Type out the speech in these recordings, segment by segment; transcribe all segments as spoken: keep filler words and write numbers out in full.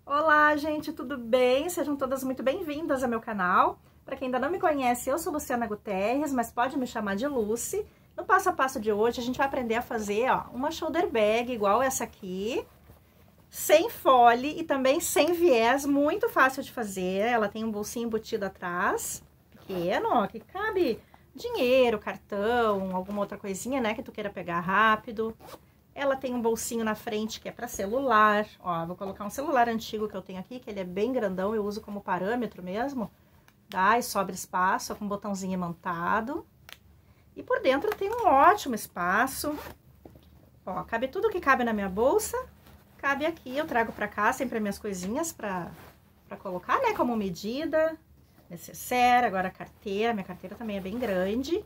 Olá, gente, tudo bem? Sejam todas muito bem-vindas ao meu canal. Para quem ainda não me conhece, eu sou Luciana Guterres, mas pode me chamar de Lucy. No passo a passo de hoje, a gente vai aprender a fazer ó, uma shoulder bag igual essa aqui, sem fole e também sem viés, muito fácil de fazer. Ela tem um bolsinho embutido atrás, pequeno, ó, que cabe dinheiro, cartão, alguma outra coisinha, né, que tu queira pegar rápido. Ela tem um bolsinho na frente que é para celular, ó, vou colocar um celular antigo que eu tenho aqui, que ele é bem grandão, eu uso como parâmetro mesmo, tá? E sobra espaço, ó, com um botãozinho imantado. E por dentro tem um ótimo espaço, ó, cabe tudo que cabe na minha bolsa, cabe aqui, eu trago pra cá sempre as minhas coisinhas pra, pra colocar, né, como medida, necessaire, agora a carteira, minha carteira também é bem grande.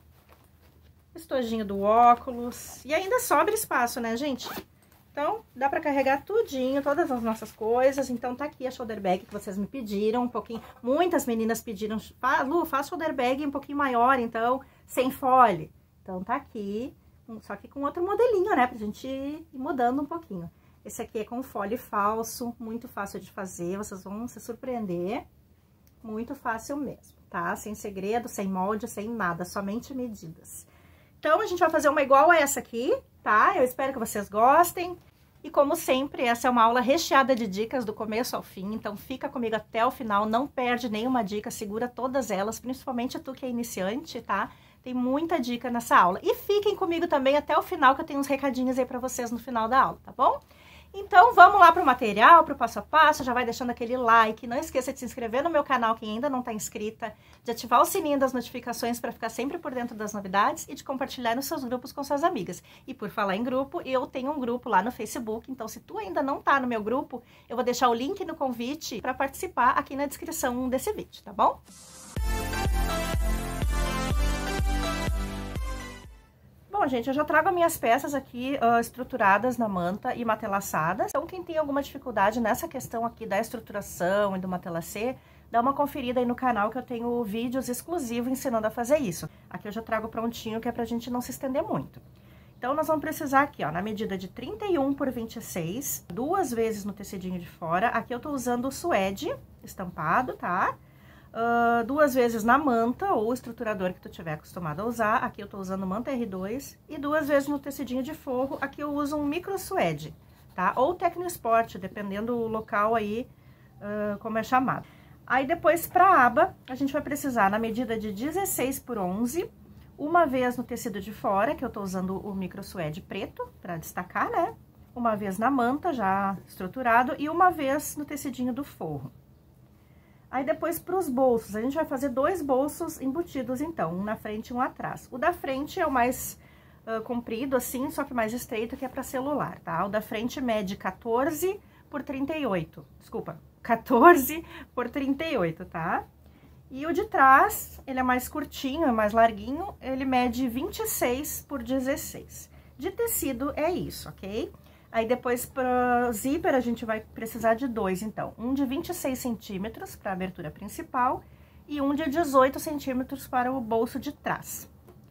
Estojinho do óculos, e ainda sobra espaço, né, gente? Então, dá pra carregar tudinho, todas as nossas coisas. Então, tá aqui a shoulder bag que vocês me pediram, um pouquinho, muitas meninas pediram, Lu, faz shoulder bag um pouquinho maior, então, sem fole. Então, tá aqui, só que com outro modelinho, né, pra gente ir mudando um pouquinho. Esse aqui é com fole falso, muito fácil de fazer, vocês vão se surpreender, muito fácil mesmo, tá? Sem segredo, sem molde, sem nada, somente medidas. Então, a gente vai fazer uma igual a essa aqui, tá? Eu espero que vocês gostem. E como sempre, essa é uma aula recheada de dicas do começo ao fim. Então, fica comigo até o final, não perde nenhuma dica, segura todas elas, principalmente tu que é iniciante, tá? Tem muita dica nessa aula. E fiquem comigo também até o final, que eu tenho uns recadinhos aí pra vocês no final da aula, tá bom? Então, vamos lá pro material, pro passo a passo, já vai deixando aquele like, não esqueça de se inscrever no meu canal, quem ainda não tá inscrita, de ativar o sininho das notificações para ficar sempre por dentro das novidades e de compartilhar nos seus grupos com suas amigas. E por falar em grupo, eu tenho um grupo lá no Facebook, então se tu ainda não tá no meu grupo, eu vou deixar o link no convite para participar aqui na descrição desse vídeo, tá bom? Bom, gente, eu já trago as minhas peças aqui uh, estruturadas na manta e matelaçadas. Então, quem tem alguma dificuldade nessa questão aqui da estruturação e do matelacê, dá uma conferida aí no canal que eu tenho vídeos exclusivos ensinando a fazer isso. Aqui eu já trago prontinho, que é pra gente não se estender muito. Então, nós vamos precisar aqui, ó, na medida de trinta e um por vinte e seis, duas vezes no tecidinho de fora. Aqui eu tô usando o suede estampado, tá? Uh, duas vezes na manta ou estruturador que tu tiver acostumado a usar. Aqui eu tô usando manta R dois. E duas vezes no tecidinho de forro. Aqui eu uso um micro suede, tá? Ou Tecno Sport, dependendo do local aí, uh, como é chamado. Aí depois pra aba, a gente vai precisar na medida de dezesseis por onze, uma vez no tecido de fora, que eu tô usando o micro suede preto, pra destacar, né? Uma vez na manta, já estruturado, e uma vez no tecidinho do forro. Aí, depois, para os bolsos, a gente vai fazer dois bolsos embutidos, então, um na frente e um atrás. O da frente é o mais uh, comprido, assim, só que mais estreito, que é para celular, tá? O da frente mede quatorze por trinta e oito, desculpa, quatorze por trinta e oito, tá? E o de trás, ele é mais curtinho, é mais larguinho, ele mede vinte e seis por dezesseis. De tecido é isso, ok? Aí, depois, para zíper, a gente vai precisar de dois, então. Um de vinte e seis centímetros para a abertura principal e um de dezoito centímetros para o bolso de trás.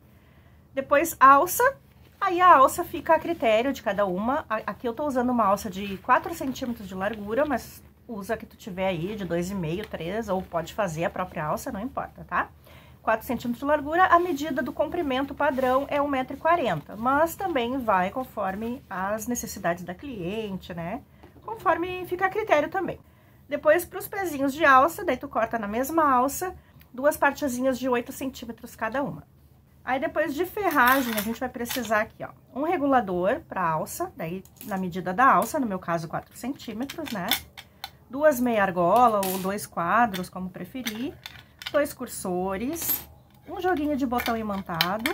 Depois, alça. Aí, a alça fica a critério de cada uma. Aqui eu tô usando uma alça de quatro centímetros de largura, mas usa a que tu tiver aí, de dois e meio, três, ou pode fazer a própria alça, não importa, tá? quatro centímetros de largura, a medida do comprimento padrão é um metro e quarenta, mas também vai conforme as necessidades da cliente, né? Conforme fica a critério também. Depois, para os pezinhos de alça, daí tu corta na mesma alça, duas partezinhas de oito centímetros cada uma. Aí, depois de ferragem, a gente vai precisar aqui, ó, um regulador para alça, daí na medida da alça, no meu caso, quatro centímetros, né? Duas meia argola ou dois quadros, como preferir. Dois cursores, um joguinho de botão imantado.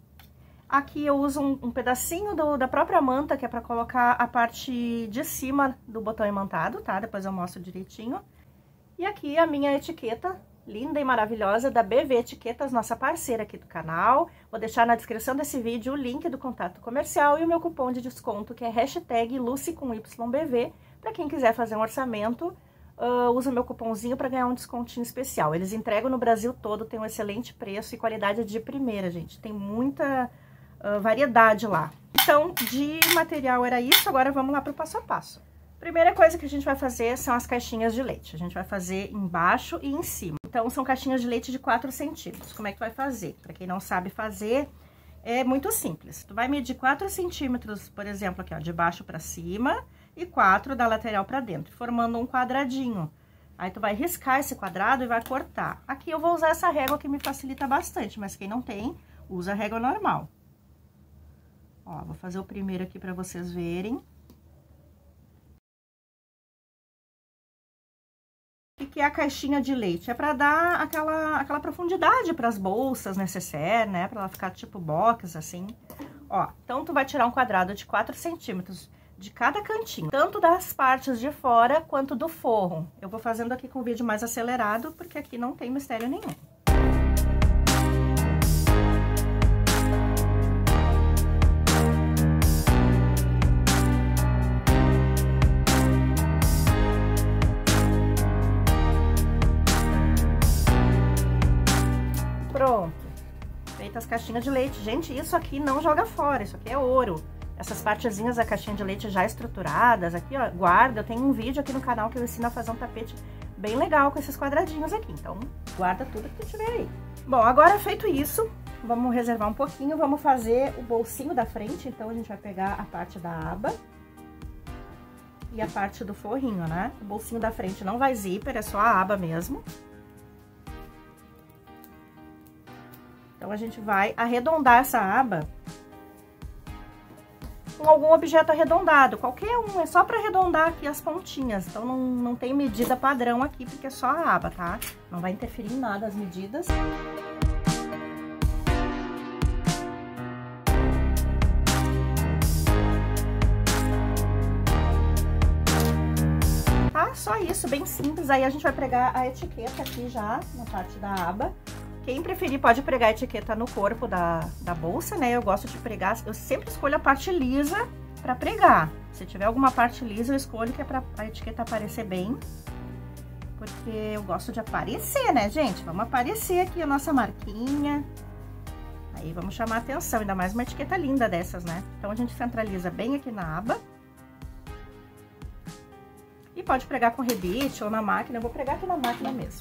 Aqui eu uso um, um pedacinho do, da própria manta, que é para colocar a parte de cima do botão imantado, tá? Depois eu mostro direitinho. E aqui a minha etiqueta, linda e maravilhosa, da B V Etiquetas, nossa parceira aqui do canal. Vou deixar na descrição desse vídeo o link do contato comercial e o meu cupom de desconto, que é hashtag Lucy com Y B V, para quem quiser fazer um orçamento. Uh, usa o meu cupomzinho para ganhar um descontinho especial. Eles entregam no Brasil todo, tem um excelente preço e qualidade de primeira, gente. Tem muita uh, variedade lá. Então, de material era isso, agora vamos lá para o passo a passo. Primeira coisa que a gente vai fazer são as caixinhas de leite. A gente vai fazer embaixo e em cima. Então, são caixinhas de leite de quatro centímetros. Como é que tu vai fazer? Pra quem não sabe fazer, é muito simples. Tu vai medir quatro centímetros, por exemplo, aqui, ó, de baixo pra cima e quatro da lateral pra dentro, formando um quadradinho. Aí, tu vai riscar esse quadrado e vai cortar. Aqui eu vou usar essa régua que me facilita bastante, mas quem não tem, usa a régua normal. Ó, vou fazer o primeiro aqui pra vocês verem. O que é a caixinha de leite? É para dar aquela, aquela profundidade para as bolsas necessárias, né? Para ela ficar tipo box, assim. Ó, então tu vai tirar um quadrado de quatro centímetros de cada cantinho, tanto das partes de fora quanto do forro. Eu vou fazendo aqui com o vídeo mais acelerado, porque aqui não tem mistério nenhum. Pronto, feitas as caixinhas de leite. Gente, isso aqui não joga fora, isso aqui é ouro. Essas partezinhas da caixinha de leite já estruturadas, aqui ó, guarda. Eu tenho um vídeo aqui no canal que eu ensino a fazer um tapete bem legal com esses quadradinhos aqui. Então, guarda tudo que tiver aí. Bom, agora feito isso, vamos reservar um pouquinho, vamos fazer o bolsinho da frente. Então, a gente vai pegar a parte da aba e a parte do forrinho, né? O bolsinho da frente não vai zíper, é só a aba mesmo. Então, a gente vai arredondar essa aba com algum objeto arredondado, qualquer um, é só para arredondar aqui as pontinhas. Então, não, não tem medida padrão aqui, porque é só a aba, tá? Não vai interferir em nada as medidas. Tá? Só isso, bem simples. Aí, a gente vai pregar a etiqueta aqui já, na parte da aba. Quem preferir pode pregar a etiqueta no corpo da, da bolsa, né? Eu gosto de pregar, eu sempre escolho a parte lisa pra pregar. Se tiver alguma parte lisa, eu escolho que é pra a etiqueta aparecer bem. Porque eu gosto de aparecer, né, gente? Vamos aparecer aqui a nossa marquinha. Aí, vamos chamar a atenção, ainda mais uma etiqueta linda dessas, né? Então, a gente centraliza bem aqui na aba. E pode pregar com rebite ou na máquina. Eu vou pregar aqui na máquina mesmo.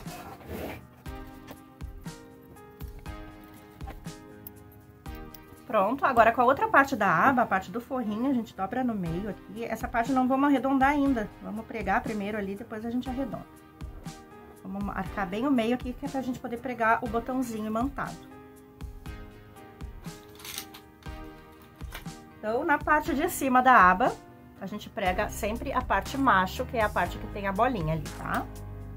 Pronto, agora com a outra parte da aba, a parte do forrinho, a gente dobra no meio aqui. Essa parte não vamos arredondar ainda, vamos pregar primeiro ali, depois a gente arredonda. Vamos marcar bem o meio aqui, que é pra gente poder pregar o botãozinho imantado. Então, na parte de cima da aba, a gente prega sempre a parte macho, que é a parte que tem a bolinha ali, tá?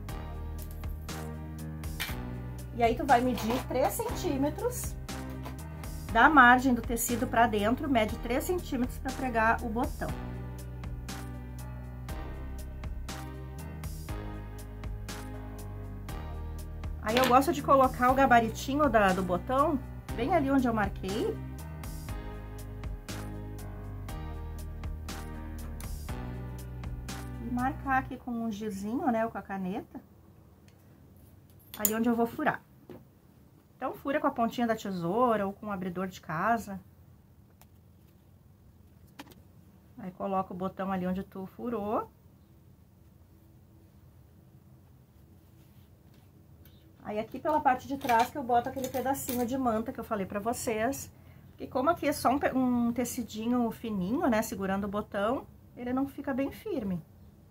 E aí, tu vai medir três centímetros... da margem do tecido pra dentro, mede três centímetros para pregar o botão. Aí, eu gosto de colocar o gabaritinho da, do botão bem ali onde eu marquei. E marcar aqui com um gizinho, né, ou com a caneta, ali onde eu vou furar. Então, fura com a pontinha da tesoura ou com o abridor de casa. Aí, coloca o botão ali onde tu furou. Aí, aqui pela parte de trás que eu boto aquele pedacinho de manta que eu falei pra vocês. E como aqui é só um, um tecidinho fininho, né, segurando o botão, ele não fica bem firme.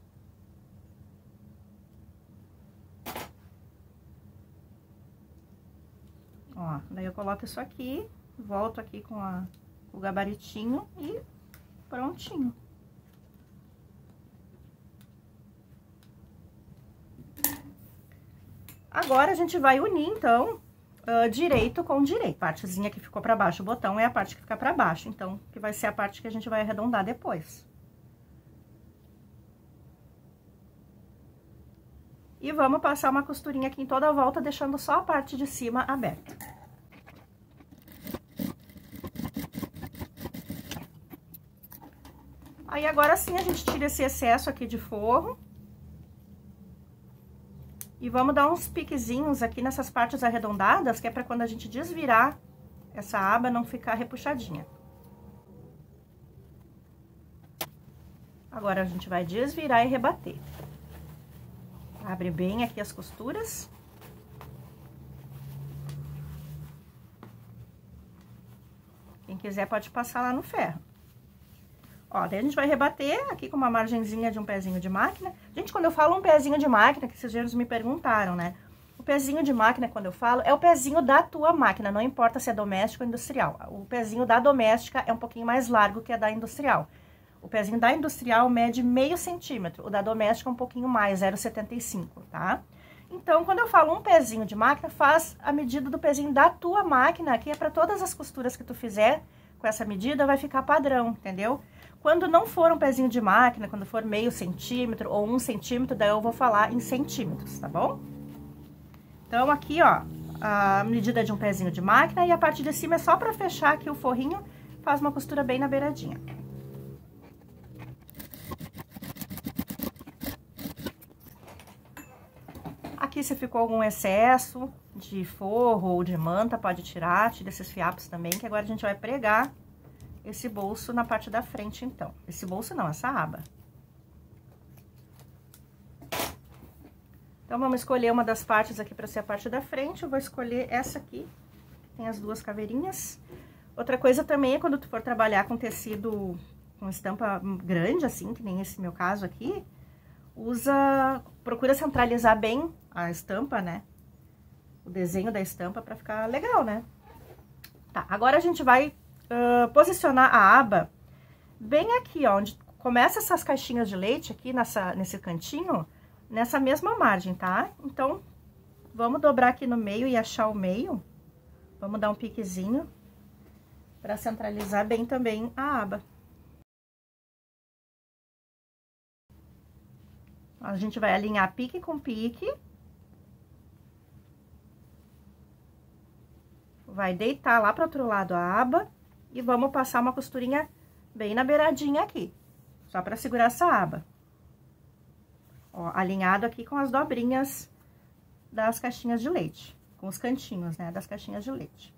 Ó, daí eu coloco isso aqui, volto aqui com a, o gabaritinho e prontinho. Agora, a gente vai unir, então, uh, direito com direito. A partezinha que ficou pra baixo, o botão é a parte que fica pra baixo, então, que vai ser a parte que a gente vai arredondar depois. E vamos passar uma costurinha aqui em toda a volta, deixando só a parte de cima aberta. Aí, agora sim, a gente tira esse excesso aqui de forro. E vamos dar uns piquezinhos aqui nessas partes arredondadas, que é pra quando a gente desvirar essa aba não ficar repuxadinha. Agora, a gente vai desvirar e rebater. Abre bem aqui as costuras. Quem quiser pode passar lá no ferro. Ó, daí a gente vai rebater aqui com uma margenzinha de um pezinho de máquina. Gente, quando eu falo um pezinho de máquina, que esses dias me perguntaram, né? O pezinho de máquina, quando eu falo, é o pezinho da tua máquina, não importa se é doméstico ou industrial. O pezinho da doméstica é um pouquinho mais largo que a da industrial. O pezinho da industrial mede meio centímetro, o da doméstica é um pouquinho mais, zero vírgula setenta e cinco, tá? Então, quando eu falo um pezinho de máquina, faz a medida do pezinho da tua máquina, que é para todas as costuras que tu fizer com essa medida, vai ficar padrão, entendeu? Quando não for um pezinho de máquina, quando for meio centímetro ou um centímetro, daí eu vou falar em centímetros, tá bom? Então, aqui, ó, a medida de um pezinho de máquina e a parte de cima é só pra fechar aqui o forrinho, faz uma costura bem na beiradinha. Aqui, se ficou algum excesso de forro ou de manta, pode tirar, tira esses fiapos também, que agora a gente vai pregar esse bolso na parte da frente, então. Esse bolso não, essa aba. Então, vamos escolher uma das partes aqui para ser a parte da frente. Eu vou escolher essa aqui, que tem as duas caveirinhas. Outra coisa também é quando tu for trabalhar com tecido com estampa grande, assim, que nem esse meu caso aqui, usa, procura centralizar bem a estampa, né? O desenho da estampa para ficar legal, né? Tá, agora a gente vai uh, posicionar a aba bem aqui, ó, onde começa essas caixinhas de leite aqui nessa, nesse cantinho, nessa mesma margem, tá? Então, vamos dobrar aqui no meio e achar o meio. Vamos dar um piquezinho para centralizar bem também a aba. A gente vai alinhar pique com pique. Vai deitar lá para o outro lado a aba e vamos passar uma costurinha bem na beiradinha aqui, só para segurar essa aba. Ó, alinhado aqui com as dobrinhas das caixinhas de leite, com os cantinhos, né, das caixinhas de leite.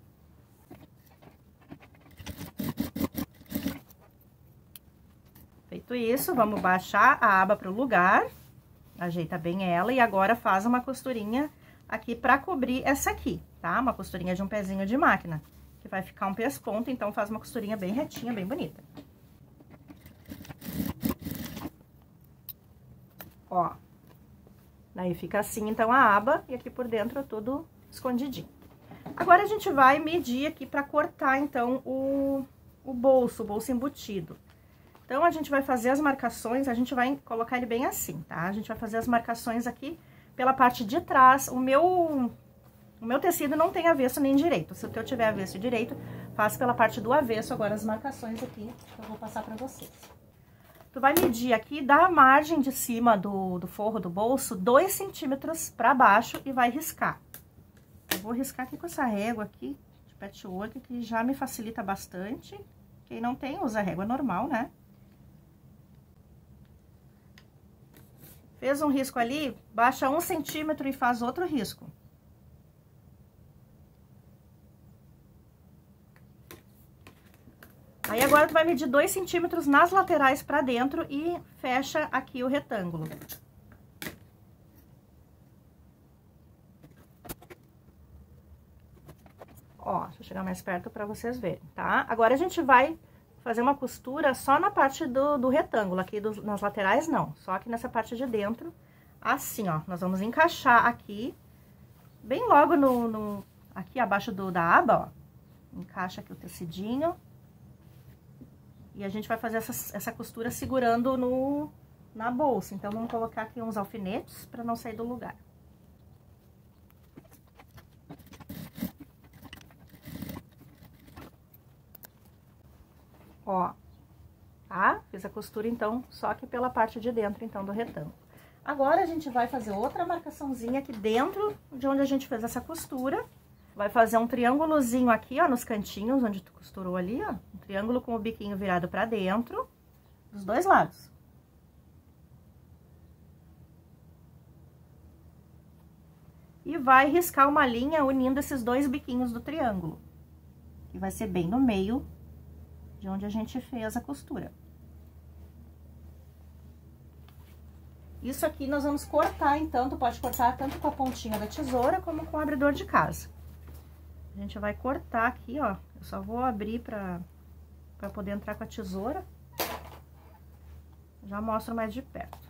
Feito isso, vamos baixar a aba para o lugar, ajeita bem ela e agora faz uma costurinha aqui para cobrir essa aqui, tá? Uma costurinha de um pezinho de máquina, que vai ficar um pesponto, então faz uma costurinha bem retinha, bem bonita. Ó, daí fica assim, então, a aba, e aqui por dentro tudo escondidinho. Agora, a gente vai medir aqui pra cortar, então, o, o bolso, o bolso embutido. Então, a gente vai fazer as marcações, a gente vai colocar ele bem assim, tá? A gente vai fazer as marcações aqui pela parte de trás. O meu, o meu tecido não tem avesso nem direito. Se o teu tiver avesso e direito, faça pela parte do avesso agora as marcações aqui, que eu vou passar pra vocês. Tu vai medir aqui da margem de cima do, do forro do bolso, dois centímetros pra baixo e vai riscar. Eu vou riscar aqui com essa régua aqui, de patchwork, que já me facilita bastante. Quem não tem, usa régua normal, né? Fez um risco ali, baixa um centímetro e faz outro risco. Aí, agora, tu vai medir dois centímetros nas laterais pra dentro e fecha aqui o retângulo. Ó, deixa eu chegar mais perto pra vocês verem, tá? Agora, a gente vai fazer uma costura só na parte do, do retângulo, aqui do, nas laterais não, só aqui nessa parte de dentro, assim, ó. Nós vamos encaixar aqui, bem logo no, no aqui abaixo do, da aba, ó. Encaixa aqui o tecidinho. E a gente vai fazer essa, essa costura segurando no, na bolsa. Então, vamos colocar aqui uns alfinetes para não sair do lugar. Ó, tá? Fiz a costura, então, só que pela parte de dentro, então, do retângulo. Agora, a gente vai fazer outra marcaçãozinha aqui dentro de onde a gente fez essa costura. Vai fazer um triângulozinho aqui, ó, nos cantinhos, onde tu costurou ali, ó. Um triângulo com o biquinho virado pra dentro, dos dois lados. E vai riscar uma linha unindo esses dois biquinhos do triângulo. Que vai ser bem no meio de onde a gente fez a costura. Isso aqui nós vamos cortar, então, tu pode cortar tanto com a pontinha da tesoura como com o abridor de casa. A gente vai cortar aqui, ó, eu só vou abrir pra, pra poder entrar com a tesoura. Já mostro mais de perto.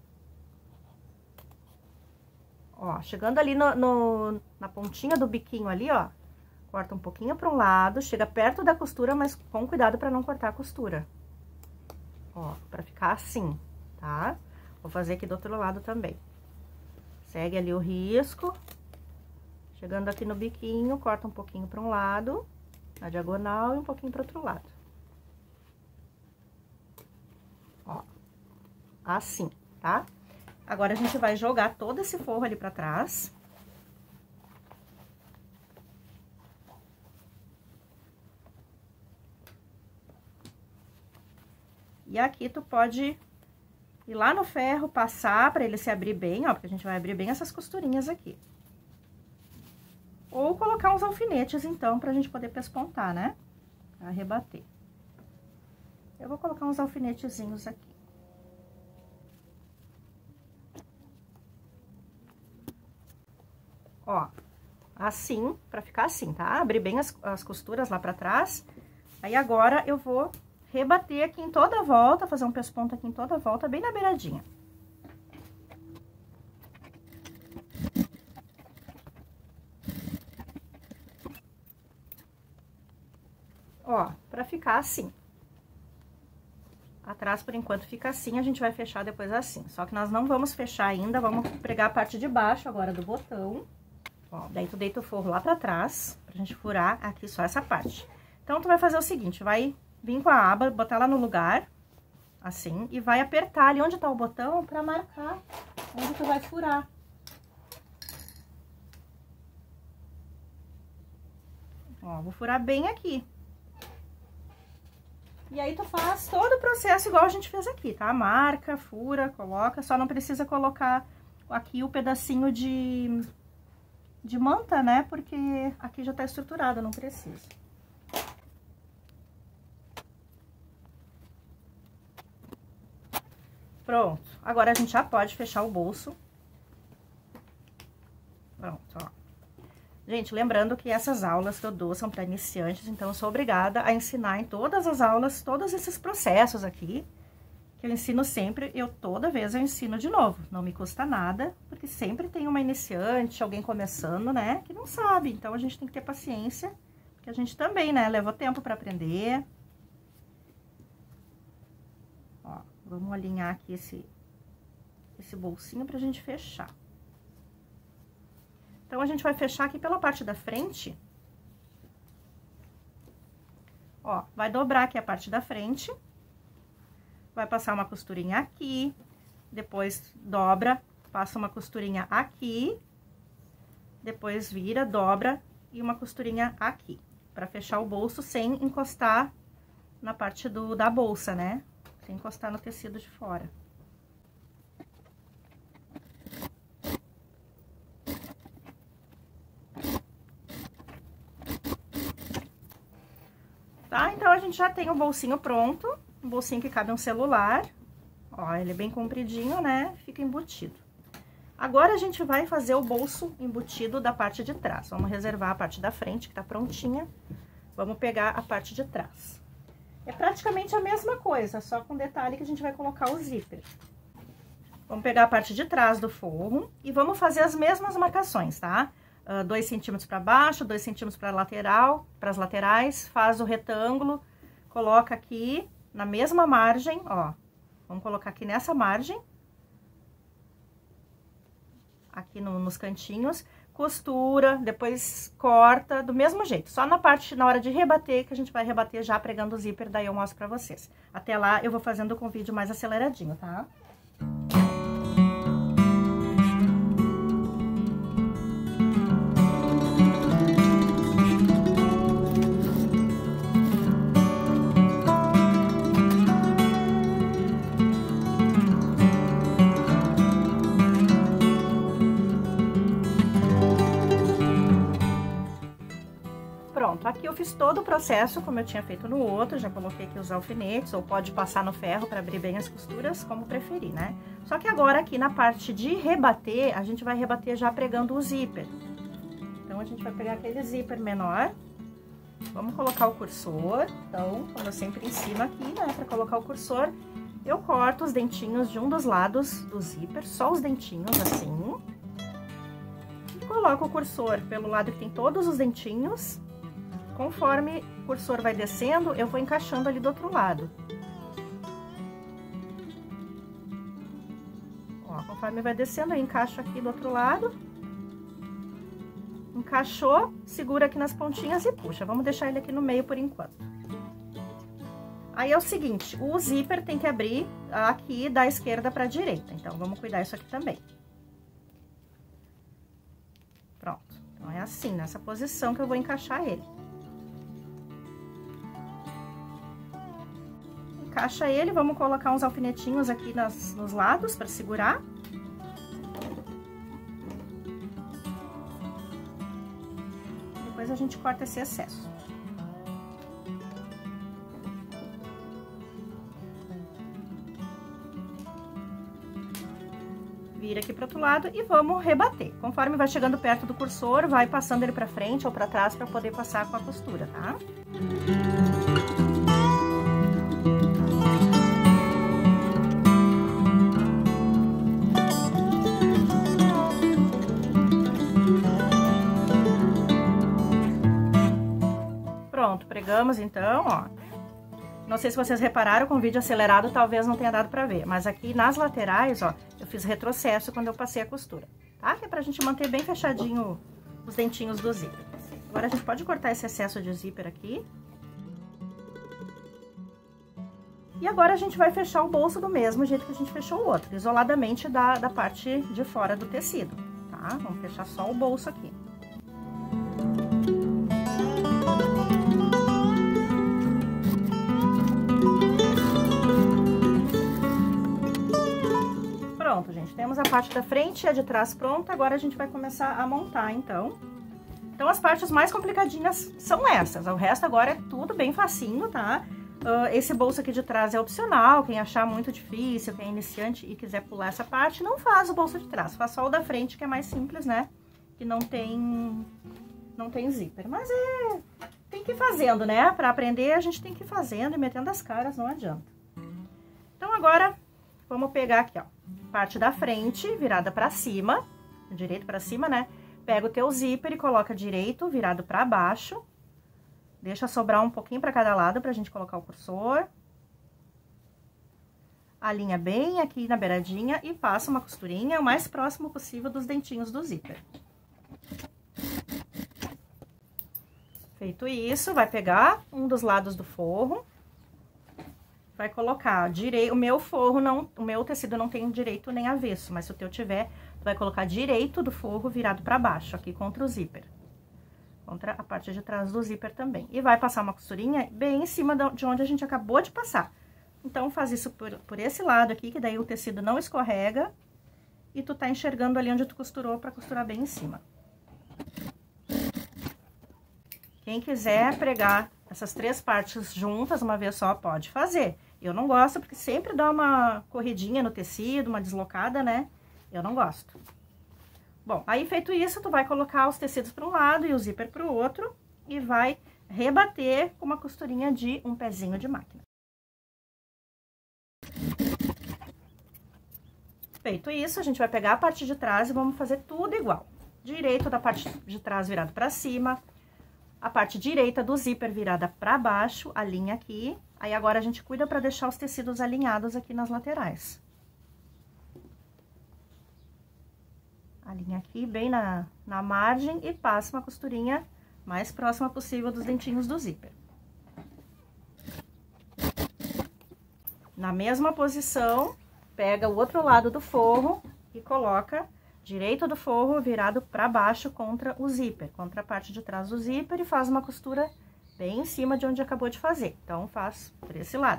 Ó, chegando ali no, no, na pontinha do biquinho ali, ó, corta um pouquinho para um lado, chega perto da costura, mas com cuidado para não cortar a costura. Ó, para ficar assim, tá? Vou fazer aqui do outro lado também. Segue ali o risco. Chegando aqui no biquinho, corta um pouquinho para um lado, na diagonal, e um pouquinho para outro lado. Ó, assim, tá? Agora, a gente vai jogar todo esse forro ali pra trás. E aqui tu pode ir lá no ferro, passar pra ele se abrir bem, ó, porque a gente vai abrir bem essas costurinhas aqui. Ou colocar uns alfinetes, então, pra gente poder pespontar, né? Pra rebater. Eu vou colocar uns alfinetezinhos aqui. Ó, assim, pra ficar assim, tá? Abrir bem as, as costuras lá pra trás. Aí, agora, eu vou rebater aqui em toda a volta, fazer um pesponto aqui em toda a volta, bem na beiradinha. Ó, pra ficar assim. Atrás, por enquanto, fica assim, a gente vai fechar depois assim. Só que nós não vamos fechar ainda, vamos pregar a parte de baixo agora do botão. Ó, daí tu deita o forro lá pra trás, pra gente furar aqui só essa parte. Então, tu vai fazer o seguinte, vai vir com a aba, botar lá no lugar, assim, e vai apertar ali onde tá o botão pra marcar onde tu vai furar. Ó, vou furar bem aqui. E aí, tu faz todo o processo igual a gente fez aqui, tá? Marca, fura, coloca, só não precisa colocar aqui o pedacinho de... de manta, né? Porque aqui já tá estruturada, não precisa. Pronto. Agora, a gente já pode fechar o bolso. Pronto, ó. Gente, lembrando que essas aulas que eu dou são para iniciantes, então eu sou obrigada a ensinar em todas as aulas, todos esses processos aqui, que eu ensino sempre, eu toda vez eu ensino de novo. Não me custa nada, porque sempre tem uma iniciante, alguém começando, né, que não sabe. Então, a gente tem que ter paciência, porque a gente também, né, levou tempo para aprender. Ó, vamos alinhar aqui esse, esse bolsinho pra gente fechar. Então, a gente vai fechar aqui pela parte da frente. Ó, vai dobrar aqui a parte da frente. Vai passar uma costurinha aqui. Depois, dobra, passa uma costurinha aqui. Depois, vira, dobra e uma costurinha aqui. Pra fechar o bolso sem encostar na parte do, da bolsa, né? Sem encostar no tecido de fora. Tá? Então, a gente já tem o bolsinho pronto, um bolsinho que cabe um celular. Ó, ele é bem compridinho, né? Fica embutido. Agora, a gente vai fazer o bolso embutido da parte de trás. Vamos reservar a parte da frente, que tá prontinha. Vamos pegar a parte de trás. É praticamente a mesma coisa, só com detalhe que a gente vai colocar o zíper. Vamos pegar a parte de trás do forro e vamos fazer as mesmas marcações, tá? Uh, dois centímetros para baixo, dois centímetros para lateral, para as laterais, faz o retângulo, coloca aqui na mesma margem, ó. Vamos colocar aqui nessa margem, aqui no, nos cantinhos, costura, depois corta do mesmo jeito. Só na parte, na hora de rebater, que a gente vai rebater já pregando o zíper, daí eu mostro pra vocês. Até lá, eu vou fazendo com o vídeo mais aceleradinho, tá? Aqui o fiz todo o processo como eu tinha feito no outro, já coloquei aqui os alfinetes, ou pode passar no ferro para abrir bem as costuras, como preferir, né? Só que agora aqui na parte de rebater, a gente vai rebater já pregando o zíper. Então, a gente vai pegar aquele zíper menor, vamos colocar o cursor, então, como sempre em cima aqui, né, para colocar o cursor, eu corto os dentinhos de um dos lados do zíper, só os dentinhos, assim. E coloco o cursor pelo lado que tem todos os dentinhos. Conforme o cursor vai descendo, eu vou encaixando ali do outro lado. Ó, conforme vai descendo, eu encaixo aqui do outro lado. Encaixou, segura aqui nas pontinhas e puxa. Vamos deixar ele aqui no meio por enquanto. Aí é o seguinte, o zíper tem que abrir aqui da esquerda para a direita. Então, vamos cuidar isso aqui também. Pronto. Então, é assim, nessa posição que eu vou encaixar ele. Encaixa ele, vamos colocar uns alfinetinhos aqui nas, nos lados para segurar. Depois a gente corta esse excesso. Vira aqui pro outro lado e vamos rebater. Conforme vai chegando perto do cursor, vai passando ele pra frente ou pra trás para poder passar com a costura, tá? Pronto, pregamos então, ó. Não sei se vocês repararam, com o vídeo acelerado talvez não tenha dado pra ver, mas aqui nas laterais, ó, eu fiz retrocesso quando eu passei a costura, tá? Que é pra gente manter bem fechadinho os dentinhos do zíper. Agora a gente pode cortar esse excesso de zíper aqui. E agora a gente vai fechar o bolso do mesmo jeito que a gente fechou o outro, isoladamente da, da parte de fora do tecido, tá? Vamos fechar só o bolso aqui. Pronto, gente, temos a parte da frente e a de trás pronta, agora a gente vai começar a montar, então. Então, as partes mais complicadinhas são essas, o resto agora é tudo bem facinho, tá? Uh, esse bolso aqui de trás é opcional, quem achar muito difícil, quem é iniciante e quiser pular essa parte, não faz o bolso de trás, faz só o da frente, que é mais simples, né? Que não tem, não tem zíper, mas é... tem que ir fazendo, né? Pra aprender, a gente tem que ir fazendo e metendo as caras, não adianta. Então, agora, vamos pegar aqui, ó, parte da frente virada pra cima, direito pra cima, né? Pega o teu zíper e coloca direito virado pra baixo. Deixa sobrar um pouquinho pra cada lado pra gente colocar o cursor. Alinha bem aqui na beiradinha e passa uma costurinha o mais próximo possível dos dentinhos do zíper. Feito isso, vai pegar um dos lados do forro. Vai colocar direito, o meu forro não, o meu tecido não tem direito nem avesso, mas se o teu tiver, tu vai colocar direito do forro virado pra baixo, aqui contra o zíper. Contra a parte de trás do zíper também. E vai passar uma costurinha bem em cima de onde a gente acabou de passar. Então, faz isso por, por esse lado aqui, que daí o tecido não escorrega. E tu tá enxergando ali onde tu costurou pra costurar bem em cima. Quem quiser pregar essas três partes juntas uma vez só, pode fazer. Eu não gosto, porque sempre dá uma corridinha no tecido, uma deslocada, né? Eu não gosto. Bom, aí feito isso, tu vai colocar os tecidos para um lado e o zíper para o outro e vai rebater com uma costurinha de um pezinho de máquina. Feito isso, a gente vai pegar a parte de trás e vamos fazer tudo igual. Direito da parte de trás virado para cima, a parte direita do zíper virada para baixo, alinha aqui. Aí agora a gente cuida para deixar os tecidos alinhados aqui nas laterais. Alinha aqui bem na, na margem e passa uma costurinha mais próxima possível dos dentinhos do zíper. Na mesma posição, pega o outro lado do forro e coloca direito do forro virado para baixo contra o zíper, contra a parte de trás do zíper e faz uma costura bem em cima de onde acabou de fazer. Então, faz por esse lado.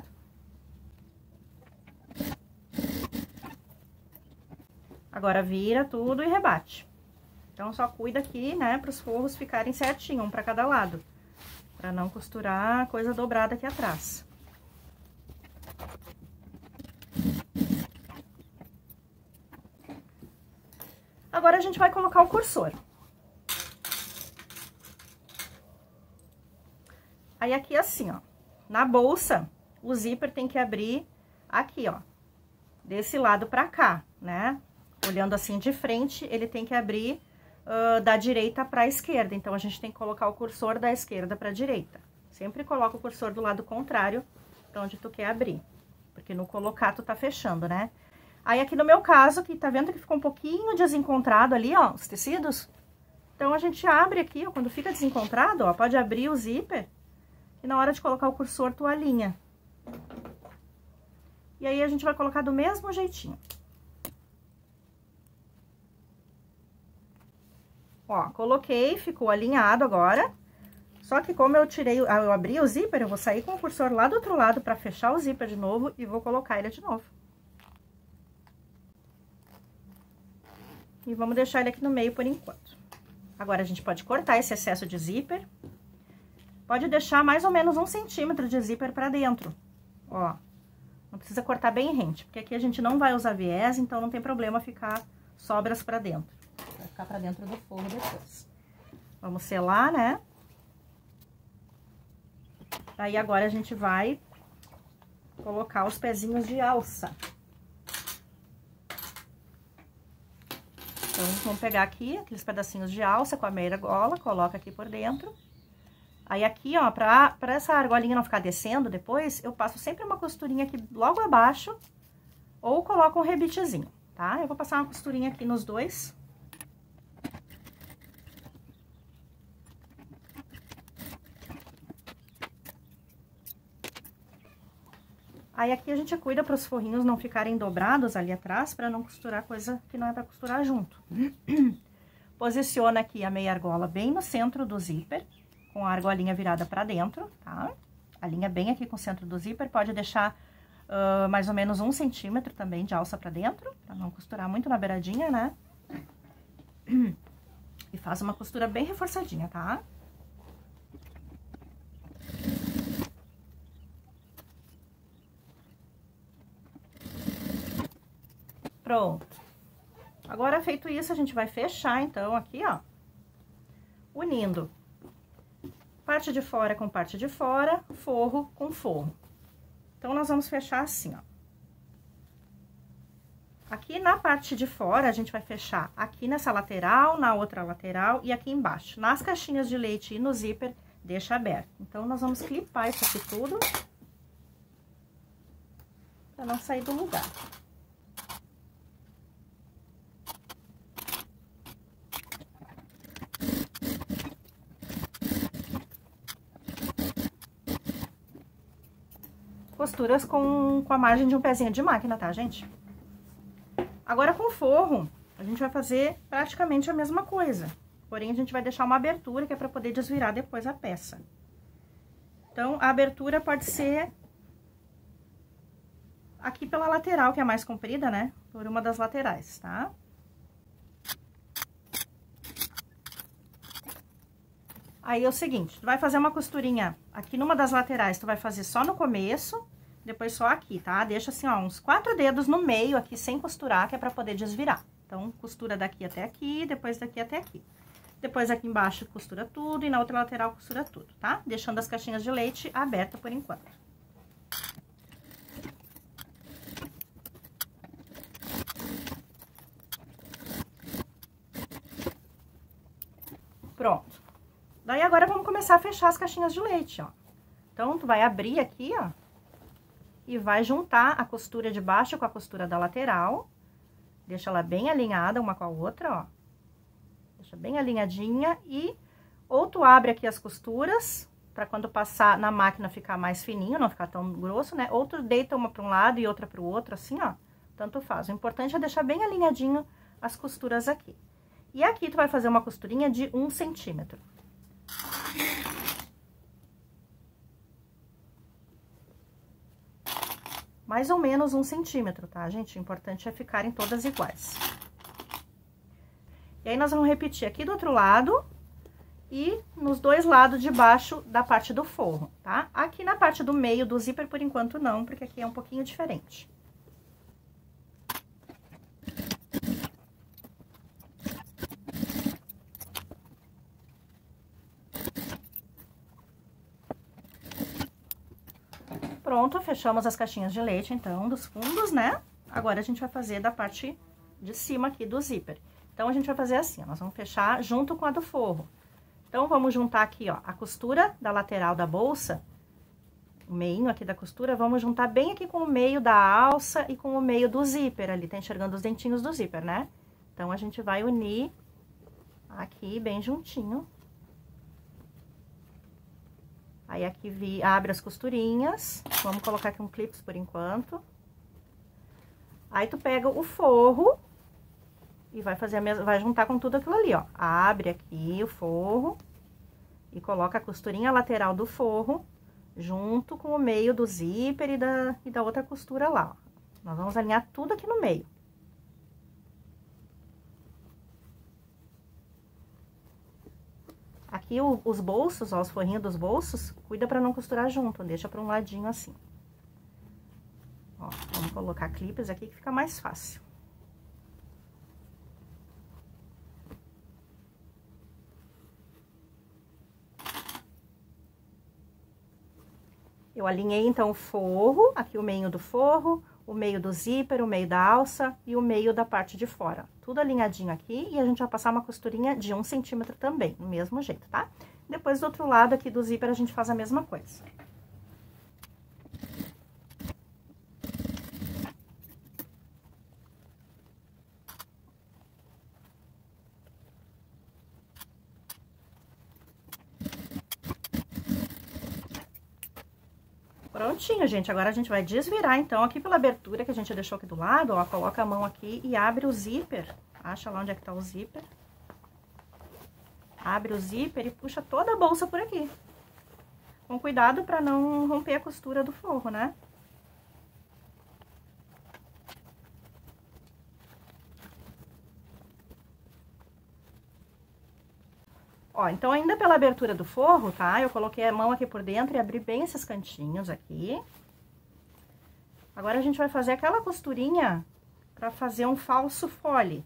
Agora, vira tudo e rebate. Então, só cuida aqui, né, para os forros ficarem certinho, um para cada lado. Pra não costurar a coisa dobrada aqui atrás. Agora a gente vai colocar o cursor. Aí aqui assim, ó, na bolsa, o zíper tem que abrir aqui, ó, desse lado pra cá, né? Olhando assim de frente, ele tem que abrir uh, da direita pra esquerda. Então, a gente tem que colocar o cursor da esquerda pra direita. Sempre coloca o cursor do lado contrário pra onde tu quer abrir. Porque no colocar, tu tá fechando, né? Aí, aqui no meu caso, que tá vendo que ficou um pouquinho desencontrado ali, ó, os tecidos? Então, a gente abre aqui, ó, quando fica desencontrado, ó, pode abrir o zíper. E na hora de colocar o cursor, tu alinha. E aí, a gente vai colocar do mesmo jeitinho. Ó, coloquei, ficou alinhado agora. Só que como eu tirei, eu abri o zíper, eu vou sair com o cursor lá do outro lado pra fechar o zíper de novo e vou colocar ele de novo. E vamos deixar ele aqui no meio por enquanto. Agora, a gente pode cortar esse excesso de zíper. Pode deixar mais ou menos um centímetro de zíper pra dentro, ó. Não precisa cortar bem rente, porque aqui a gente não vai usar viés, então não tem problema ficar sobras pra dentro. Vai ficar pra dentro do forro depois. Vamos selar, né? Aí, agora a gente vai colocar os pezinhos de alça. Então, vamos pegar aqui aqueles pedacinhos de alça com a meia argola, coloca aqui por dentro. Aí, aqui, ó, pra, pra essa argolinha não ficar descendo depois, eu passo sempre uma costurinha aqui logo abaixo, ou coloco um rebitezinho, tá? Eu vou passar uma costurinha aqui nos dois. Aí, aqui a gente cuida para os forrinhos não ficarem dobrados ali atrás, para não costurar coisa que não é para costurar junto. Posiciona aqui a meia argola bem no centro do zíper, com a argolinha virada para dentro, tá? A linha bem aqui com o centro do zíper, pode deixar uh, mais ou menos um centímetro também de alça para dentro, para não costurar muito na beiradinha, né? E faz uma costura bem reforçadinha, tá? Pronto. Agora, feito isso, a gente vai fechar, então, aqui, ó, unindo parte de fora com parte de fora, forro com forro. Então, nós vamos fechar assim, ó. Aqui na parte de fora, a gente vai fechar aqui nessa lateral, na outra lateral e aqui embaixo. Nas caixinhas de leite e no zíper, deixa aberto. Então, nós vamos clipar isso aqui tudo, pra não sair do lugar. Costuras com, com a margem de um pezinho de máquina, tá, gente? Agora, com o forro, a gente vai fazer praticamente a mesma coisa. Porém, a gente vai deixar uma abertura que é pra poder desvirar depois a peça. Então, a abertura pode ser aqui pela lateral, que é mais comprida, né? Por uma das laterais, tá? Aí, é o seguinte, tu vai fazer uma costurinha aqui numa das laterais, tu vai fazer só no começo, depois só aqui, tá? Deixa assim, ó, uns quatro dedos no meio aqui, sem costurar, que é pra poder desvirar. Então, costura daqui até aqui, depois daqui até aqui. Depois, aqui embaixo, costura tudo e na outra lateral, costura tudo, tá? Deixando as caixinhas de leite abertas por enquanto. Pronto. Daí, agora, vamos começar a fechar as caixinhas de leite, ó. Então, tu vai abrir aqui, ó, e vai juntar a costura de baixo com a costura da lateral. Deixa ela bem alinhada uma com a outra, ó. Deixa bem alinhadinha e ou tu abre aqui as costuras, pra quando passar na máquina ficar mais fininho, não ficar tão grosso, né? Ou tu deita uma pra um lado e outra pro outro, assim, ó. Tanto faz. O importante é deixar bem alinhadinho as costuras aqui. E aqui tu vai fazer uma costurinha de um centímetro. Mais ou menos um centímetro, tá, gente? O importante é ficarem todas iguais. E aí, nós vamos repetir aqui do outro lado e nos dois lados de baixo da parte do forro, tá? Aqui na parte do meio do zíper, por enquanto, não, porque aqui é um pouquinho diferente. Pronto, fechamos as caixinhas de leite, então, dos fundos, né? Agora, a gente vai fazer da parte de cima aqui do zíper. Então, a gente vai fazer assim, ó, nós vamos fechar junto com a do forro. Então, vamos juntar aqui, ó, a costura da lateral da bolsa, o meinho aqui da costura, vamos juntar bem aqui com o meio da alça e com o meio do zíper ali, tá enxergando os dentinhos do zíper, né? Então, a gente vai unir aqui bem juntinho. Aí, aqui vi, abre as costurinhas, vamos colocar aqui um clips por enquanto. Aí, tu pega o forro e vai fazer a mesma, vai juntar com tudo aquilo ali, ó. Abre aqui o forro e coloca a costurinha lateral do forro junto com o meio do zíper e da, e da outra costura lá, ó. Nós vamos alinhar tudo aqui no meio. Aqui, o, os bolsos, ó, os forrinhos dos bolsos, cuida pra não costurar junto, deixa pra um ladinho assim. Ó, vamos colocar clipes aqui que fica mais fácil. Eu alinhei, então, o forro, aqui o meio do forro, o meio do zíper, o meio da alça e o meio da parte de fora. Tudo alinhadinho aqui e a gente vai passar uma costurinha de um centímetro também, do mesmo jeito, tá? Depois, do outro lado aqui do zíper, a gente faz a mesma coisa. Prontinho, gente. Agora, a gente vai desvirar, então, aqui pela abertura que a gente deixou aqui do lado, ó. Coloca a mão aqui e abre o zíper. Acha lá onde é que tá o zíper. Abre o zíper e puxa toda a bolsa por aqui. Com cuidado pra não romper a costura do forro, né? Ó, então, ainda pela abertura do forro, tá? Eu coloquei a mão aqui por dentro e abri bem esses cantinhos aqui. Agora, a gente vai fazer aquela costurinha pra fazer um falso fole.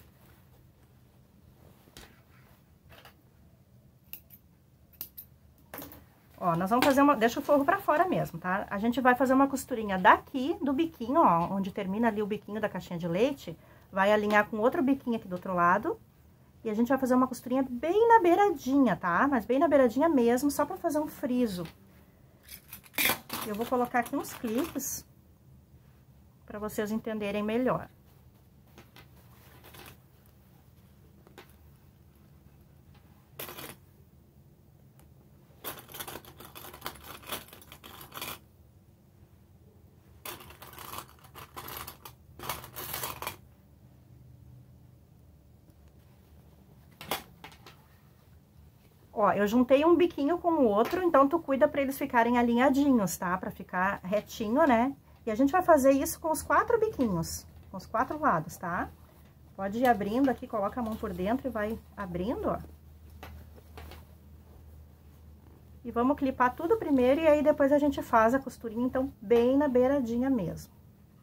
Ó, nós vamos fazer uma... Deixa o forro pra fora mesmo, tá? A gente vai fazer uma costurinha daqui do biquinho, ó, onde termina ali o biquinho da caixinha de leite. Vai alinhar com outro biquinho aqui do outro lado. E a gente vai fazer uma costurinha bem na beiradinha, tá? Mas bem na beiradinha mesmo, só pra fazer um friso. Eu vou colocar aqui uns clipes pra vocês entenderem melhor. Ó, eu juntei um biquinho com o outro, então tu cuida pra eles ficarem alinhadinhos, tá? Pra ficar retinho, né? E a gente vai fazer isso com os quatro biquinhos, com os quatro lados, tá? Pode ir abrindo aqui, coloca a mão por dentro e vai abrindo, ó. E vamos clipar tudo primeiro e aí depois a gente faz a costurinha, então, bem na beiradinha mesmo.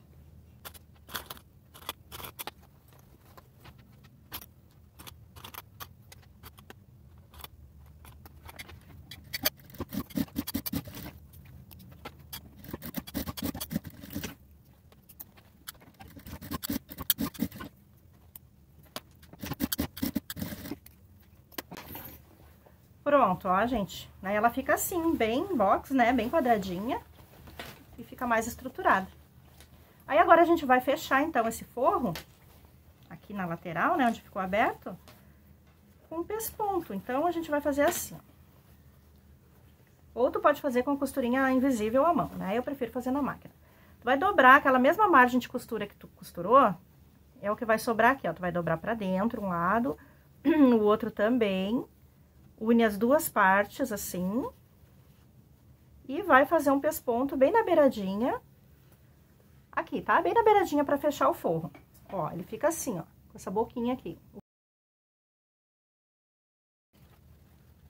Pronto, ó, gente, aí ela fica assim, bem box, né, bem quadradinha, e fica mais estruturada. Aí, agora, a gente vai fechar, então, esse forro, aqui na lateral, né, onde ficou aberto, com pesponto. Então, a gente vai fazer assim, ó. Ou tu pode fazer com costurinha invisível à mão, né, eu prefiro fazer na máquina. Tu vai dobrar aquela mesma margem de costura que tu costurou, é o que vai sobrar aqui, ó, tu vai dobrar pra dentro, um lado, o outro também. Une as duas partes, assim, e vai fazer um pesponto bem na beiradinha, aqui, tá? Bem na beiradinha pra fechar o forro. Ó, ele fica assim, ó, com essa boquinha aqui.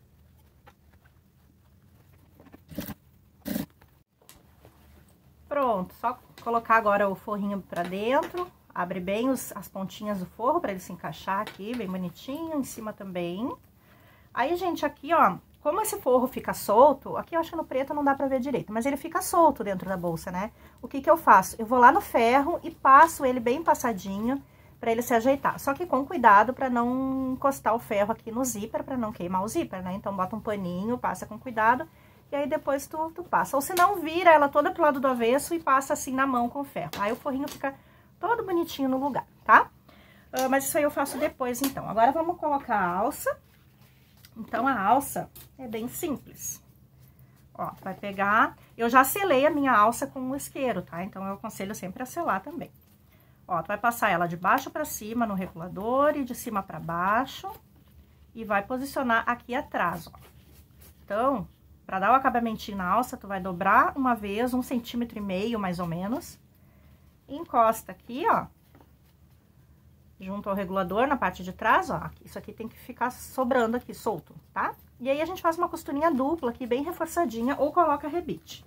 Pronto, só colocar agora o forrinho pra dentro, abre bem os, as pontinhas do forro pra ele se encaixar aqui, bem bonitinho, em cima também. Aí, gente, aqui, ó, como esse forro fica solto, aqui eu acho que no preto não dá pra ver direito, mas ele fica solto dentro da bolsa, né? O que que eu faço? Eu vou lá no ferro e passo ele bem passadinho pra ele se ajeitar. Só que com cuidado pra não encostar o ferro aqui no zíper, pra não queimar o zíper, né? Então, bota um paninho, passa com cuidado. E aí, depois tu, tu passa. Ou se não, vira ela toda pro lado do avesso e passa assim na mão com o ferro. Aí, o forrinho fica todo bonitinho no lugar, tá? Uh, mas isso aí eu faço depois, então. Agora, vamos colocar a alça. Então, a alça é bem simples. Ó, vai pegar... Eu já selei a minha alça com o isqueiro, tá? Então, eu aconselho sempre a selar também. Ó, tu vai passar ela de baixo pra cima no regulador e de cima pra baixo. E vai posicionar aqui atrás, ó. Então... Pra dar o acabamentinho na alça, tu vai dobrar uma vez, um centímetro e meio, mais ou menos. E encosta aqui, ó. Junto ao regulador, na parte de trás, ó. Isso aqui tem que ficar sobrando aqui, solto, tá? E aí, a gente faz uma costurinha dupla aqui, bem reforçadinha, ou coloca rebite.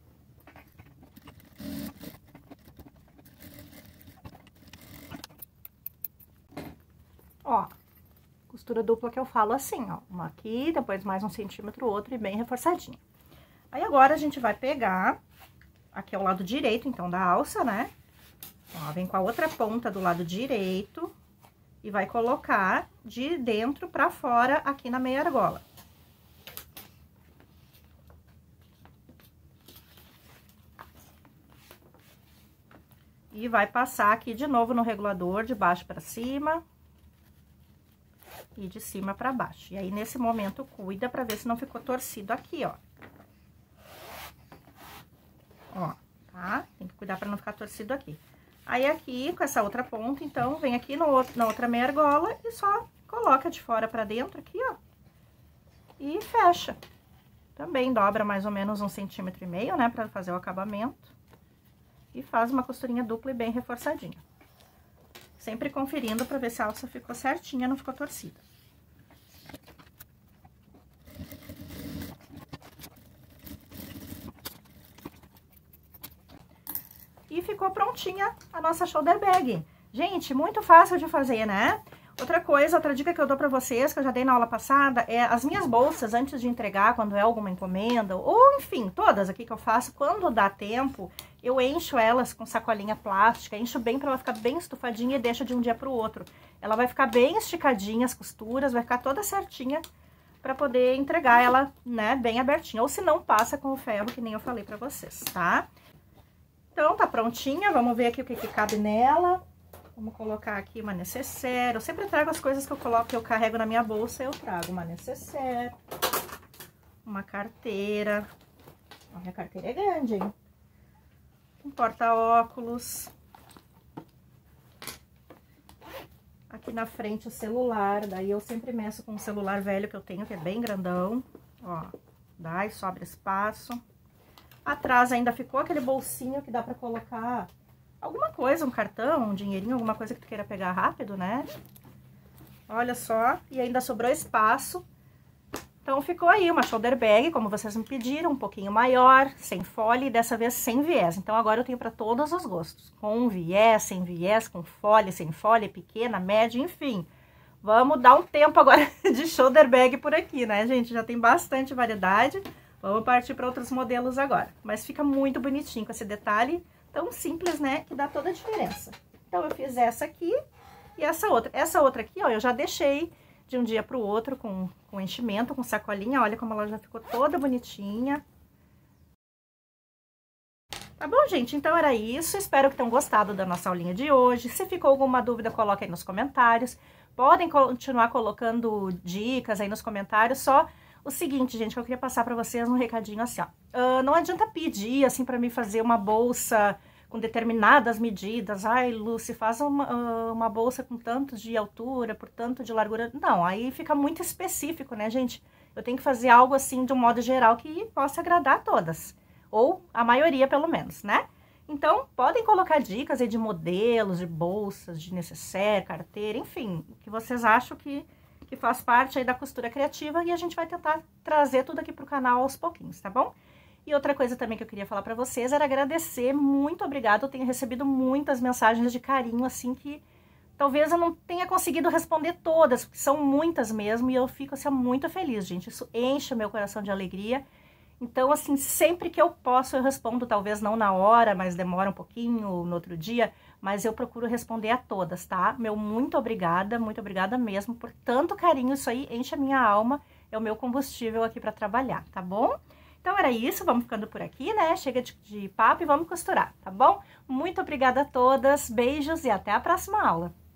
Ó. Costura dupla que eu falo assim, ó, uma aqui, depois mais um centímetro, outro e bem reforçadinho. Aí, agora, a gente vai pegar, aqui é o lado direito, então, da alça, né? Ó, vem com a outra ponta do lado direito e vai colocar de dentro pra fora aqui na meia argola. E vai passar aqui de novo no regulador, de baixo pra cima. E de cima pra baixo. E aí, nesse momento, cuida pra ver se não ficou torcido aqui, ó. Ó, tá? Tem que cuidar pra não ficar torcido aqui. Aí, aqui, com essa outra ponta, então, vem aqui no outro, na outra meia argola e só coloca de fora pra dentro aqui, ó. E fecha. Também dobra mais ou menos um centímetro e meio, né, pra fazer o acabamento. E faz uma costurinha dupla e bem reforçadinha. Sempre conferindo pra ver se a alça ficou certinha, não ficou torcida. E ficou prontinha a nossa shoulder bag. Gente, muito fácil de fazer, né? Outra coisa, outra dica que eu dou pra vocês, que eu já dei na aula passada, é as minhas bolsas, antes de entregar, quando é alguma encomenda, ou enfim, todas aqui que eu faço, quando dá tempo, eu encho elas com sacolinha plástica, encho bem pra ela ficar bem estufadinha e deixo de um dia pro outro. Ela vai ficar bem esticadinha, as costuras, vai ficar toda certinha pra poder entregar ela, né, bem abertinha. Ou se não, passa com o ferro, que nem eu falei pra vocês, tá? Então, tá prontinha, vamos ver aqui o que que cabe nela. Vamos colocar aqui uma necessaire. Eu sempre trago as coisas que eu coloco, que eu carrego na minha bolsa, eu trago uma necessaire, uma carteira. A minha carteira é grande, hein? Um porta-óculos. Aqui na frente o celular, daí eu sempre meço com o celular velho que eu tenho, que é bem grandão. Ó, dá e sobra espaço. Atrás ainda ficou aquele bolsinho que dá pra colocar alguma coisa, um cartão, um dinheirinho, alguma coisa que tu queira pegar rápido, né? Olha só, e ainda sobrou espaço. Então, ficou aí uma shoulder bag, como vocês me pediram, um pouquinho maior, sem folha e dessa vez sem viés. Então, agora eu tenho para todos os gostos. Com viés, sem viés, com folha, sem folha, pequena, média, enfim. Vamos dar um tempo agora de shoulder bag por aqui, né, gente? Já tem bastante variedade. Vamos partir para outros modelos agora. Mas fica muito bonitinho com esse detalhe tão simples, né, que dá toda a diferença. Então, eu fiz essa aqui e essa outra. Essa outra aqui, ó, eu já deixei de um dia pro outro com, com enchimento, com sacolinha. Olha como ela já ficou toda bonitinha. Tá bom, gente? Então, era isso. Espero que tenham gostado da nossa aulinha de hoje. Se ficou alguma dúvida, coloque aí nos comentários. Podem continuar colocando dicas aí nos comentários. Só o seguinte, gente, que eu queria passar pra vocês um recadinho assim, ó. Uh, não adianta pedir, assim, pra mim fazer uma bolsa com determinadas medidas. Ai, Lucy, faz uma, uh, uma bolsa com tanto de altura, por tanto de largura. Não, aí fica muito específico, né, gente? Eu tenho que fazer algo, assim, de um modo geral que possa agradar a todas. Ou a maioria, pelo menos, né? Então, podem colocar dicas aí de modelos, de bolsas, de necessaire, carteira, enfim, o que vocês acham que, que faz parte aí da costura criativa, e a gente vai tentar trazer tudo aqui pro canal aos pouquinhos, tá bom? E outra coisa também que eu queria falar para vocês era agradecer, muito obrigada, eu tenho recebido muitas mensagens de carinho, assim, que talvez eu não tenha conseguido responder todas, porque são muitas mesmo, e eu fico, assim, muito feliz, gente, isso enche o meu coração de alegria. Então, assim, sempre que eu posso eu respondo, talvez não na hora, mas demora um pouquinho, no outro dia, mas eu procuro responder a todas, tá? Meu muito obrigada, muito obrigada mesmo por tanto carinho, isso aí enche a minha alma, é o meu combustível aqui para trabalhar, tá bom? Então era isso, vamos ficando por aqui, né? Chega de, de papo e vamos costurar, tá bom? Muito obrigada a todas, beijos e até a próxima aula!